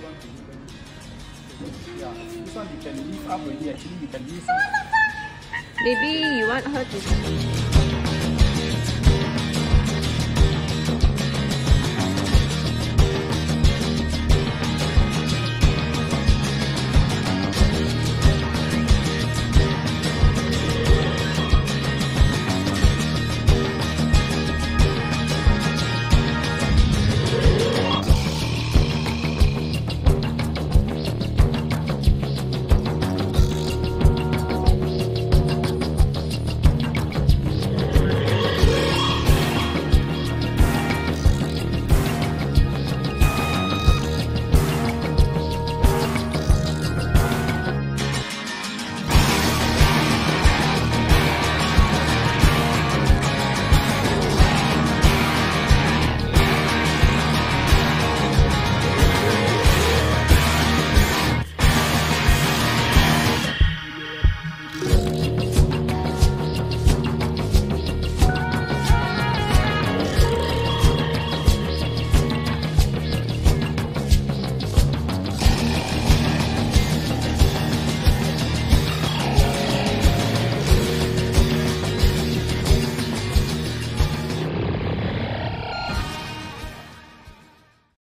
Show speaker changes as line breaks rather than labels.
Yeah, this one you can lift up already. Actually, you can use.
Maybe you want her to.